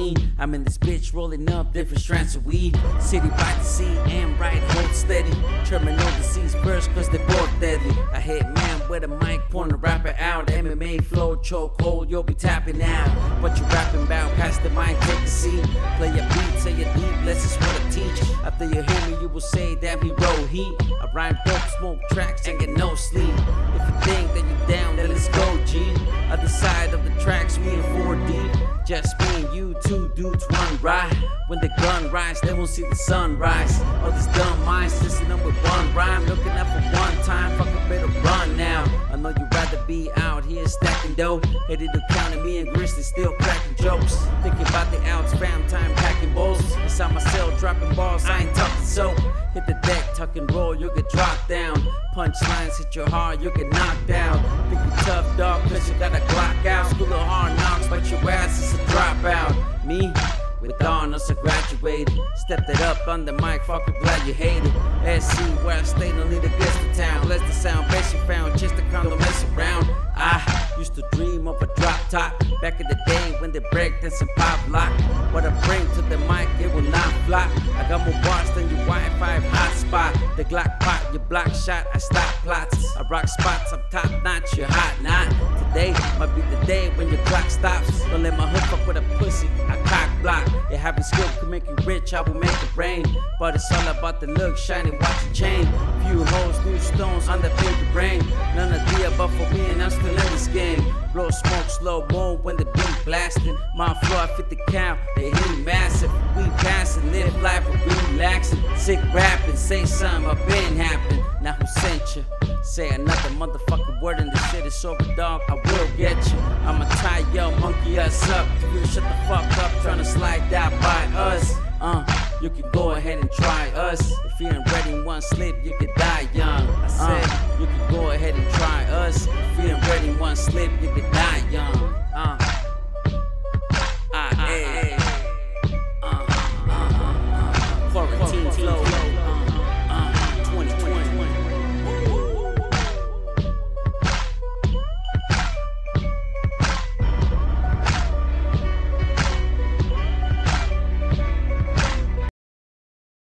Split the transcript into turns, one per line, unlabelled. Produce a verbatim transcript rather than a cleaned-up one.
lean. I'm in this bitch rolling up different strands of weed. City by the sea and right, hold steady. Terminal disease first cause they both deadly. I hit man with a mic, point a rapper out. M M A flow, choke hold, you'll be tapping out. What you rapping about, pass the mic, take a seat. Play your beat, say your deep, this is what I teach. After you hear me, you will say that we roll heat. I rhyme dope, smoke tracks, and get no sleep. If you think that you down, then let's go, G. Other side of the tracks, we in four deep. Just me and you, two dudes, one ride. When the gun rise, they won't see the sunrise. All these dumb minds listening with one rhyme, looking up for one time, fuck a better run now. I know you'd rather be out here stacking dough. Headed to county, me and Grizzly still cracking jokes. Thinking about the outs, fam time packing bowls. Inside my cell, dropping balls, I ain't talking soap. Hit the deck, tuck and roll, you'll get dropped down. Punchlines hit your heart, you'll get knocked down. Think you tough dog, cause you got a Glock out. School of hard knocks, but your ass is a dropout. Me? With honors, I graduated. Stepped it up on the mic, fuck it, glad you hate it. S C where I stay, no need to guess the town. Bless the sound, best you found, just to come to mess around. I used to dream of a drop top back in the day when they break dance and pop lock. What I bring to the mic, it will not flop. I got more bars than your Wi-Fi hotspot. The Glock pot, your block shot, I stop plots. I rock spots, I'm top notch, you're hot not. Today might be the day when your clock stops. Don't let my hook fuck with a pussy, I cock block. Yeah, having skill can make you rich, I will make it rain. But it's all about the look, shiny, watch your chain. Few holes, new stones on the paper brain. None of the above for me and I'm still in this game. Blow smoke, slow mo when the beat blasting. My floor, fifty count, they heat massive. We passing, live life, we're relaxing. Sick rapping, say something, I've been happening. Now who sent you? Say another motherfucking word and this shit is over, dog, I will get you. I'ma tie yo, monkey us up. You shut the fuck up, tryna slide out by us. Uh, you can go ahead and try us. If you ain't ready in one slip, you can die young. I said, uh, you can go ahead and try us. If you ain't ready in one slip, you can die